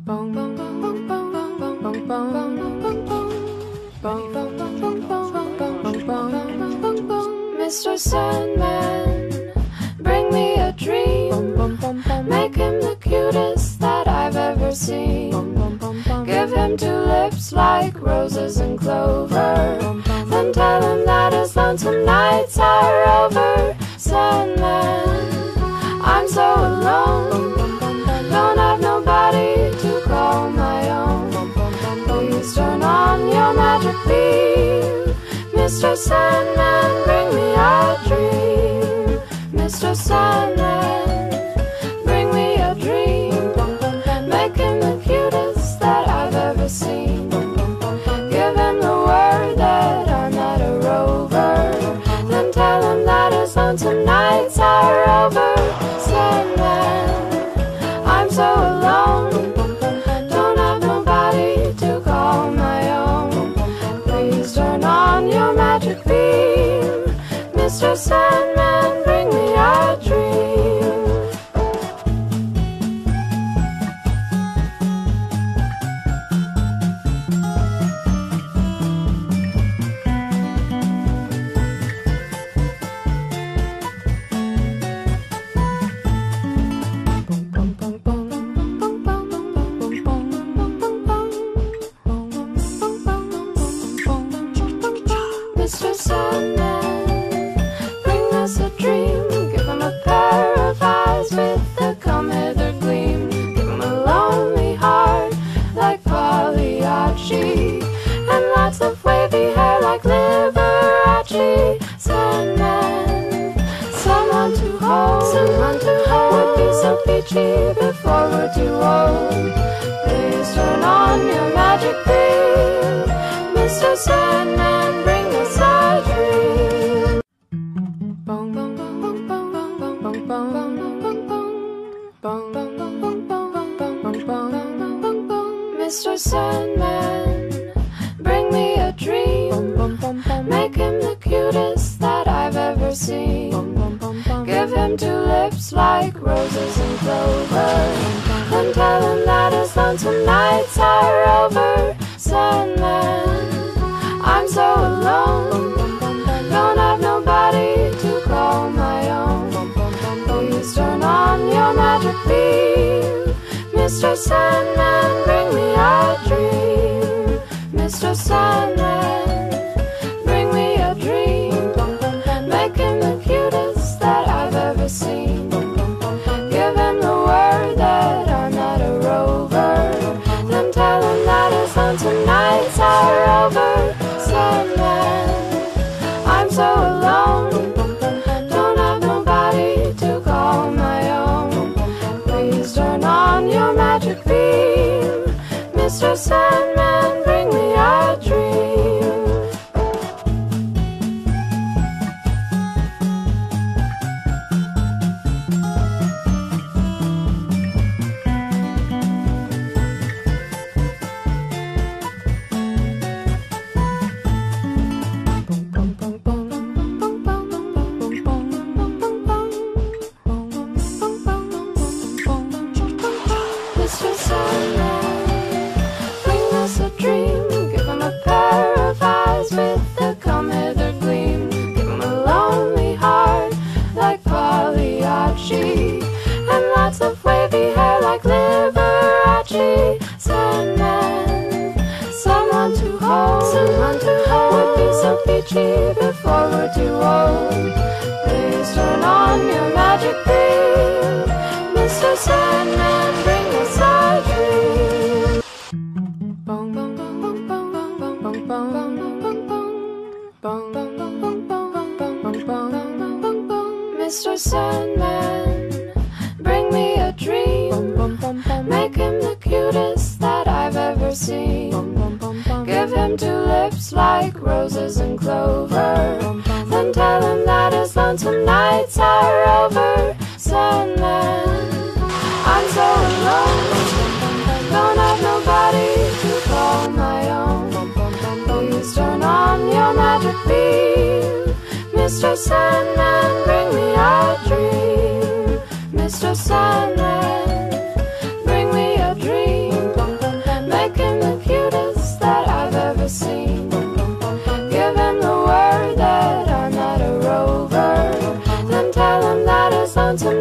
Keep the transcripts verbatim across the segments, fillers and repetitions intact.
Mister Sandman, bring me a dream. Make him the cutest that I've ever seen. Give him two lips like roses and clover. Then tell him that his lonesome nights are over. Sandman, I'm so alone. Don't have nobody to call my own. Please turn on your magic beam. Mister Sandman, bring me a dream. Mister Sandman, bring me a dream. Make him the cutest that I've ever seen. Give him the word that I'm not a rover. Then tell him that his lonesome nights are over. Sandman, I'm so alone. Don't have nobody to call my own. Please turn on your magic beam. Mister Sandman, bring me a dream. Mister Sandman, bring us a dream. Give him a pair of eyes with a come hither gleam. Give him a lonely heart like Pagliacci, and lots of wavy hair like Liberace. Sandman, someone to hold, someone to hold would be so peachy before we're too old. Please turn on your magic beam. Mister Sandman, bring us a dream. Mister Sandman, bring me a dream. Make him the cutest that I've ever seen. Give him two lips like roses and clover. Then tell him that his lonesome nights are over. Sandman, I'm so alone. Don't have nobody to call my own. Please turn on your magic beam. Mister Sandman, bring me a dream. Mister Sandman, bring me a dream. Make him the cutest that I've ever seen. Give him the word that I'm not a rover. Then tell him that his lonesome nights are over. Sandman, I'm so alone. Don't have nobody to call my own. Please turn on your magic beam. Mister Sandman, bring me a dream. Mister Sandman, bring us a dream. Give him a pair of eyes with a come hither gleam. Give him a lonely heart like Pagliacci, and lots of wavy hair like Liberace. Sandman, someone to hold, someone to hold would be so peachy before we're too old. Please turn on your magic beam. Mister Sandman, bring us a dream. Mister Sandman, bring me a dream. Make him the cutest that I've ever seen. Give him two lips like roses and clover. Then tell him that his lonesome nights are over. Sandman, I'm so alone. Don't have nobody to call my own. Please turn on your magic beam. Mister Sandman, bring me a dream. Mister Sandman, bring me a dream.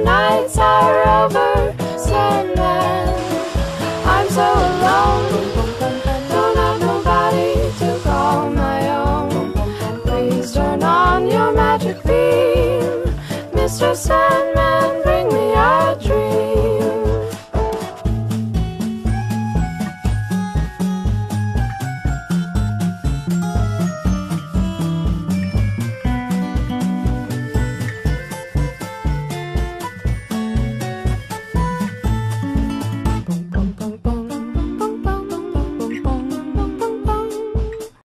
nights are over, Sandman. I'm so alone, don't have nobody to call my own. Please turn on your magic beam, Mister Sandman.